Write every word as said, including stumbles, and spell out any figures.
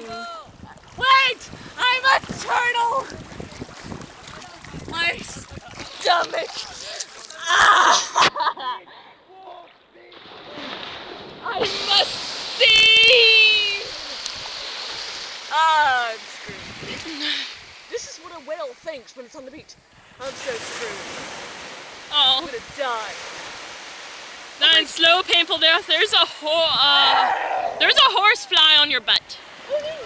Wait! I'm a turtle! My stomach! Ah! I must see! Ah, I'm screwed. This is what a whale thinks when it's on the beach. I'm so screwed. Oh. I'm gonna die. Now in slow, painful death, there's a ho uh, there's a horse fly on your butt. Oh,